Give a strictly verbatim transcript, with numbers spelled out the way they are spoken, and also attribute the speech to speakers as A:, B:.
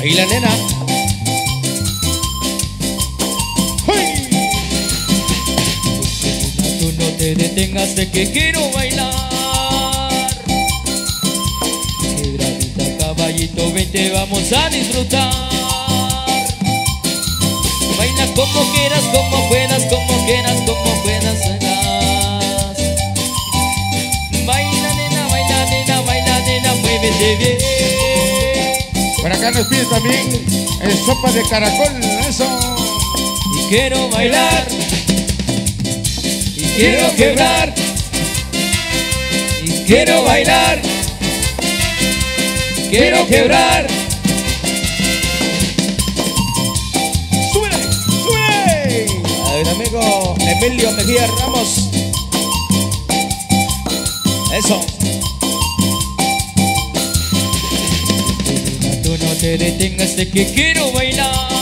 A: Ahí la nena. ¡Hey! Tú no te detengas de que quiero bailar. Quebradita, caballito, vente, vamos a disfrutar. Baila como quieras, como puedas, como quieras, como puedas bailar. Baila, nena, baila, nena, baila, nena, muévete bien.
B: Por acá nos pide también el sopa de caracol, eso.
A: Y quiero bailar, y quiero quebrar, y quiero bailar, quiero quebrar.
B: ¡Súbele! ¡Súbele!
A: A ver, amigo Emilio Mejía Ramos. Eso. Tú no te detengas de que quiero bailar.